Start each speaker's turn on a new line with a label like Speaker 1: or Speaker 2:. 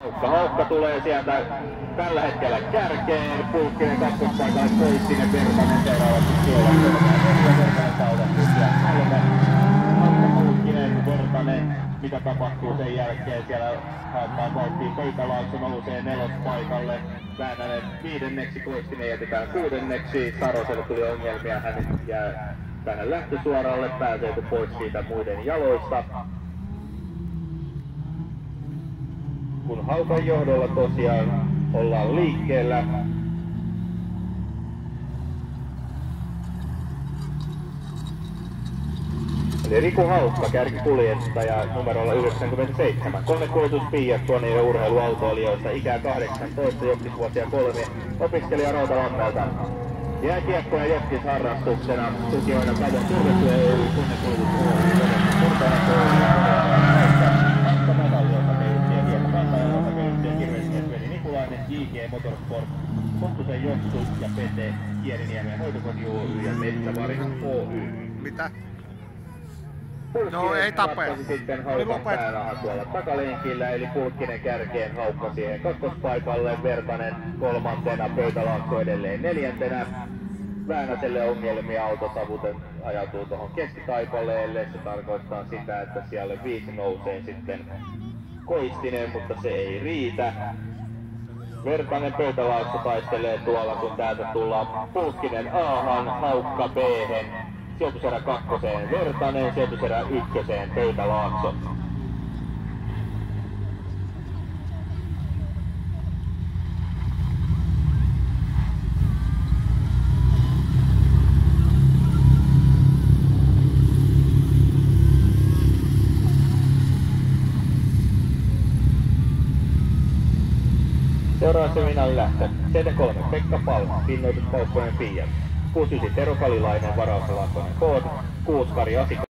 Speaker 1: Mutta Haukka tulee sieltä tällä hetkellä kärkeen. Pulkkinen kakkospaikalle Koistinen, Virtanen seuraavaksi tuolla. Virtanen saudattu siellä 3. Pulkkinen, Virtanen. Mitä tapahtuu sen jälkeen? Siellä haetaan vauhtiin Pöytälaakso nousee 4. paikalle. Väänänen 5. Koistinen jätetään 6. Saroselle tuli ongelmia. Hän jää tähän lähtösuoralle. Pääseekö pois siitä muiden jaloista? Kun Haukan johdolla tosiaan ollaan liikkeellä. Eli Riku Haukka, kärkikuljettaja numerolla 97. Konekuljetus Piiat niiden urheiluautoilijoista, ikää 18, jokisvuosia 3, opiskelija Rautalammelta. Jääkiekko ja jokis harrastuksena, tukijoina Kavon Turvetyö Oy, konekuljetus Oy, Murtainen Nikulainen, JG Motorsport, Konttusen Jossu ja Pete, Kieriniemen Hoitokoti Oy ja Metsävarin Oy.
Speaker 2: Mitä? No ei tapea.
Speaker 1: Sitten Haukan päällä tuolla takalenkillä, eli Pulkkinen kärkeen, Haukka siihen kakkospaikalle, Vertanen 3. Pöytälaakso edelleen 4. Väänäselle ongelmia, autotavuten ajautuu tuohon keskitaipaleelle, se tarkoittaa sitä, että siellä 5 nousee sitten Koistinen, mutta se ei riitä. Vertanen Pöytälaakso taistelee tuolla, kun täältä tullaan Pulkkinen A:han, Haukka B:hen. Sijoituserä 2. Vertanen, sijoituserä 1. Pöytälaakso. Seuraavaksi Minan lähtö. CD3 Pekka Palma, pinnoitus Paukkonen Piiat. 69 Tero Kalilainen, varausalainen Koot, 6 Kari Asika.